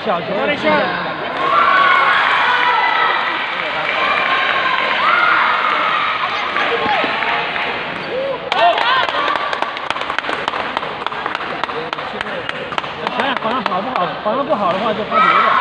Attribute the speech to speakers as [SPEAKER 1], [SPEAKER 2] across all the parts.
[SPEAKER 1] 小球的时间。想想防守好不好？防守不好的话就发别的。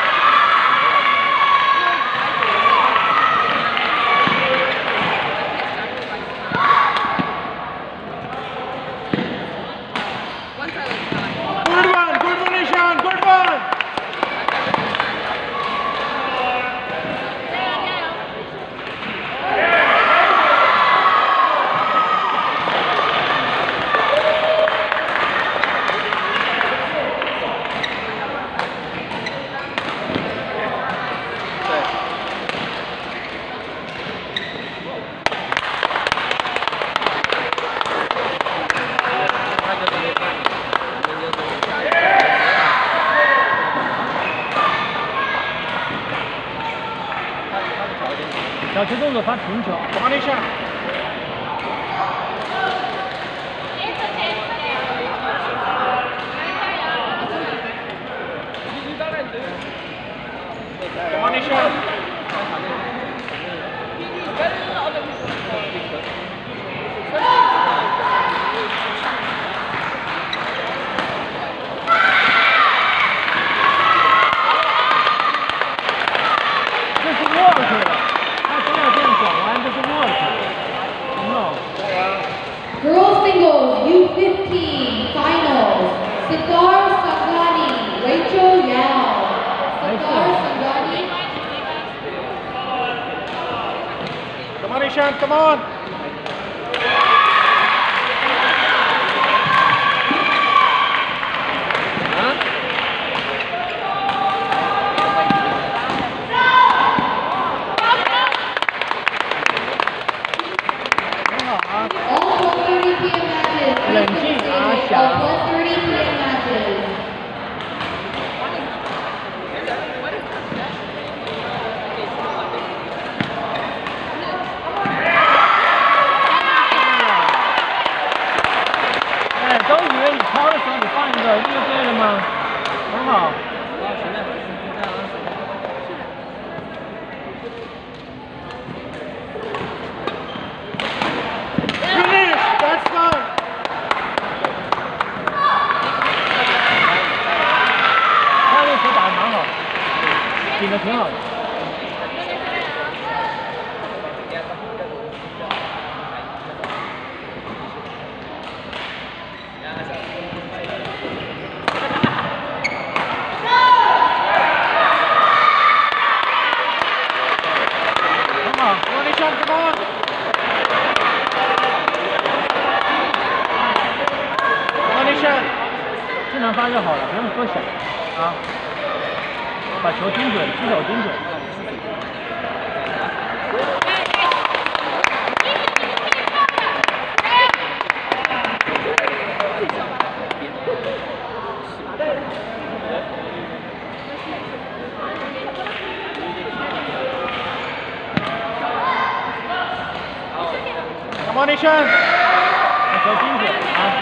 [SPEAKER 1] 小球动作发停球，防一下。防一下。这是过去了。
[SPEAKER 2] Girls singles U15 finals. Siddhar Sangani, Rachel Yao. Siddhar Sangani.
[SPEAKER 1] Come on, Ishan, come on.顶的挺好的。很好，往里上，come on。往里上，正常发就好了，不用多想啊。 把球盯准，出手盯准。Come on, Ishan！ 把球盯准啊！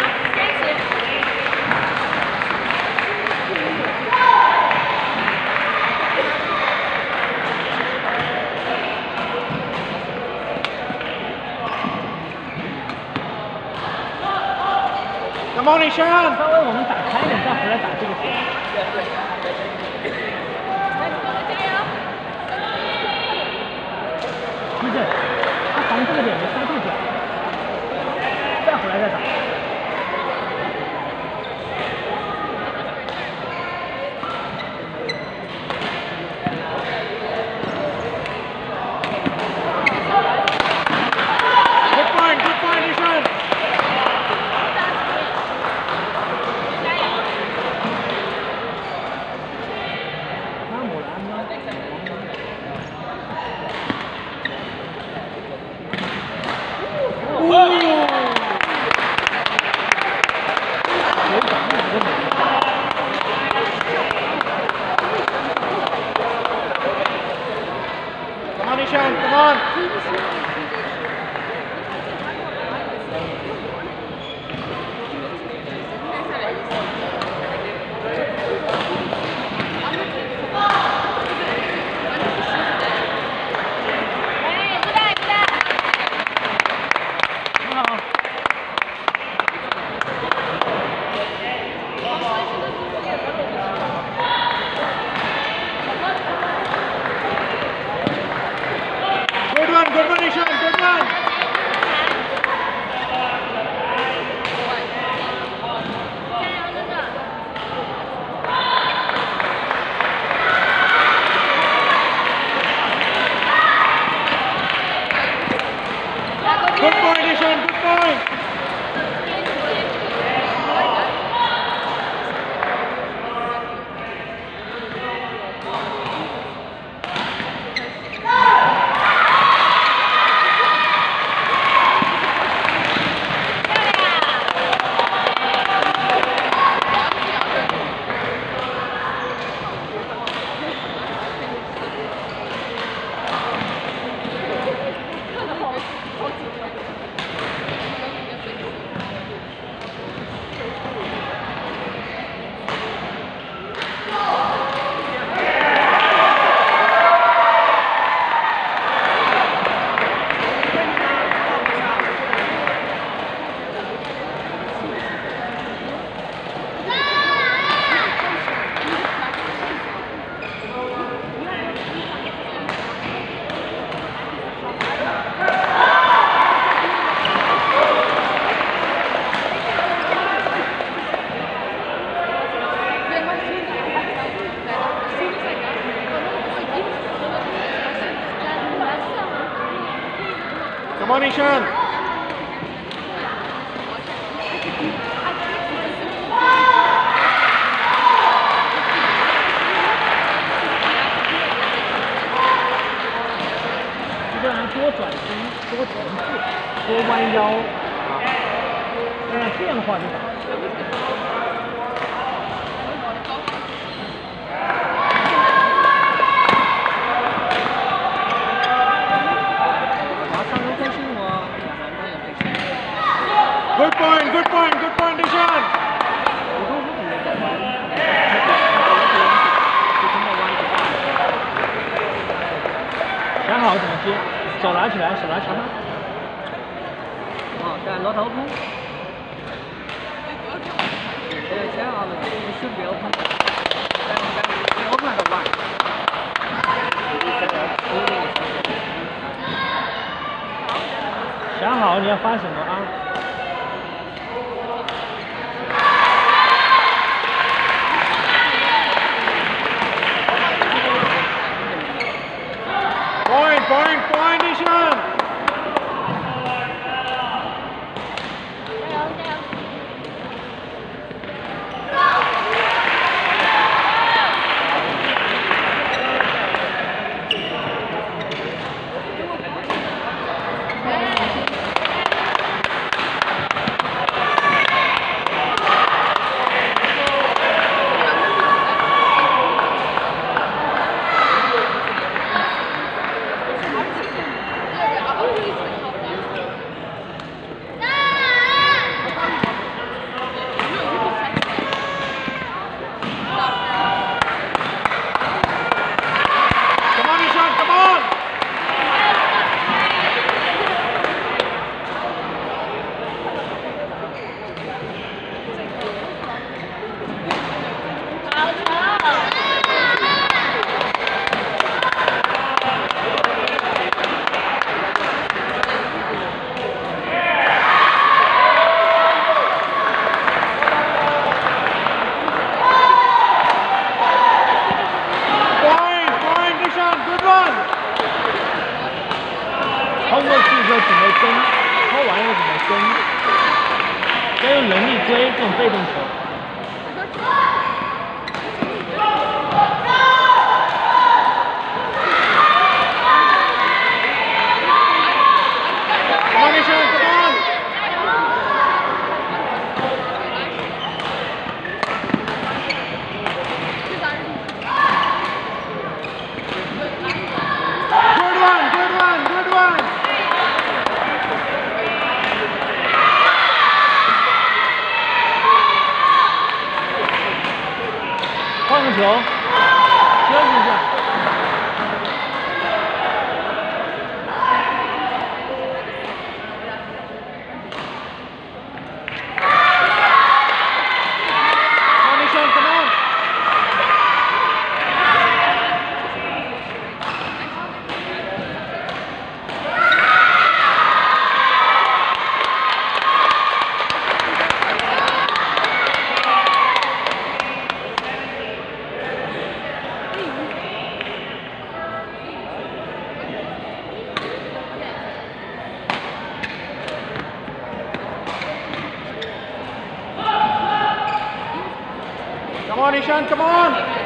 [SPEAKER 1] Come on, Ishan！ 稍微我们打开一点，再回来打这个球。不是，他防这个点没刹住脚，再回来再打。Good point, Ishan！ Come on, Ishan.这样多转身、多前置、多弯腰啊，这样变化就大。Good point, good point, good point, Ishan. 想好怎么接，手拿起来，手拿起来。
[SPEAKER 3] 哦，对，攞頭盤。你請下你輸俾我盤。你我盤就壞。
[SPEAKER 1] 想好你要发什么啊？ Point, Ishan! Come on, Ishan, come on!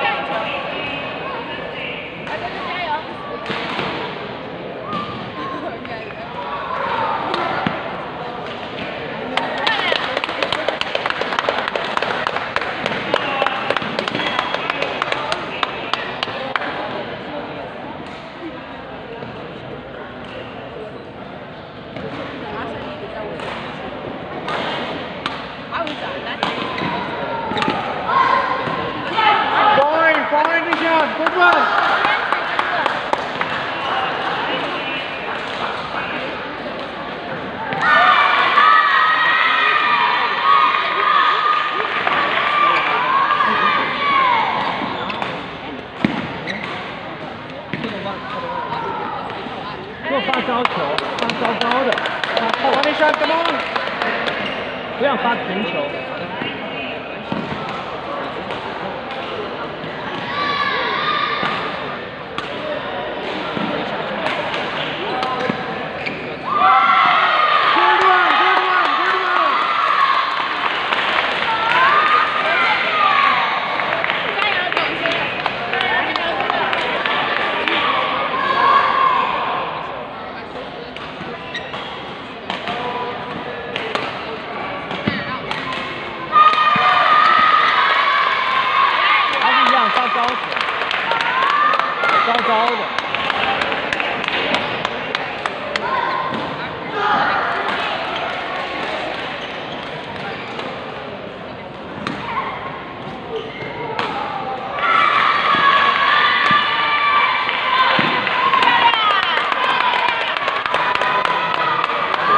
[SPEAKER 1] 发高球，发高高的，发后。不要发平球。 高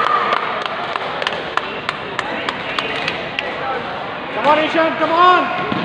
[SPEAKER 1] 的。Come on, Ishan, come on!